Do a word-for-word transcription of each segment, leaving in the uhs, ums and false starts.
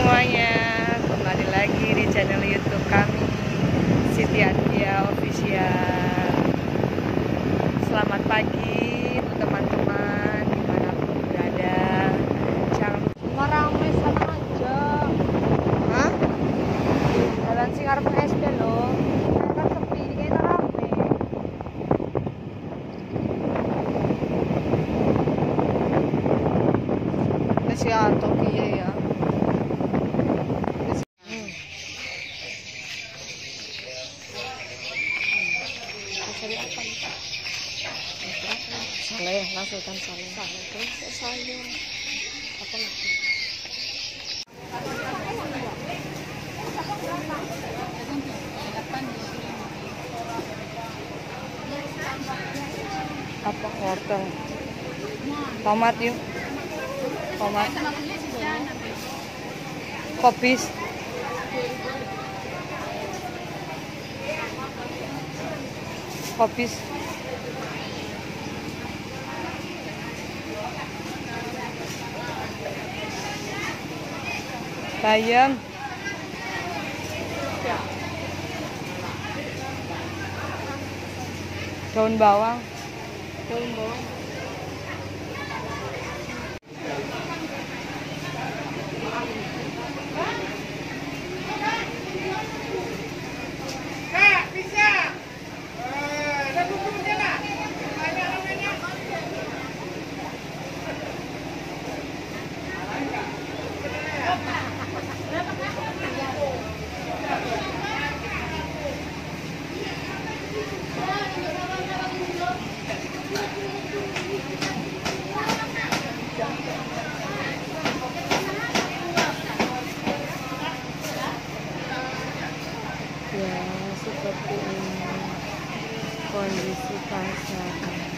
semuanya, kembali lagi di channel YouTube kami, Siti Atia Official. Selamat pagi untuk teman-teman dimanapun berada. Jangan lupa ramai sana aja. Hah? Jalan sing arep S D loh. Kan sepi, ini kayaknya rame. Masih atok iya ya. Saleh, langsung kan saleh. Saleh terus sayur. Apa lagi? Apa wortel? Tomat yuk. Tomat. Kopis. Kopis. Bayam. Daun bawang. Daun bawang. Kak, bisa. Ada bukunya nggak? Tanya namanya. Ya, seperti ini kondisi pasar.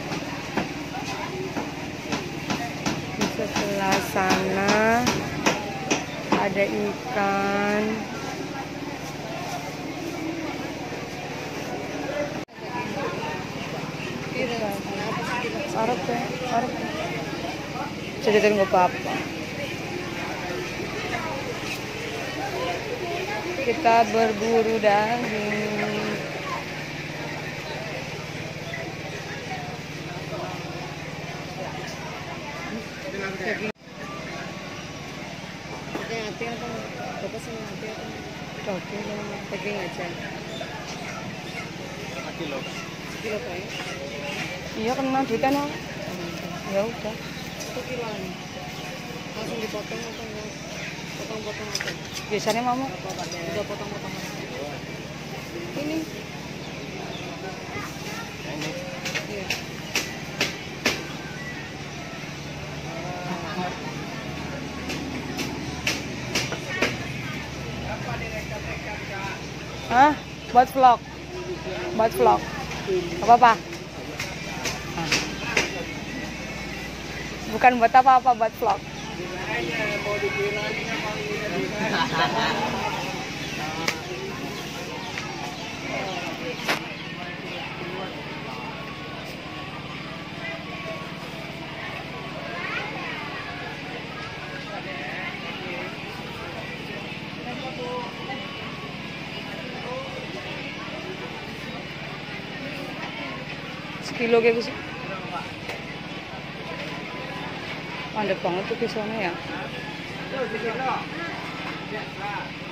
Di sebelah sana ada ikan. Arep ya, arep. Jadi tunggu apa-apa. Kita berburu daging. Daging hati apa? Bapak sama hati apa? Daging daging aja. Kilo. Kilo kayak? Iya kena duitnya no. Ya udah. Satu kiloan. Langsung dipotong atau enggak? Potong-potong aja. Biasanya mama Udah potong-potong aja. Ini. Ini. Iya. Hah? Buat vlog. Buat vlog. Apa-apa? Bukan buat apa-apa, buat vlog. Sekilo kayak gitu. Mandek banget tuh pisaunya ya.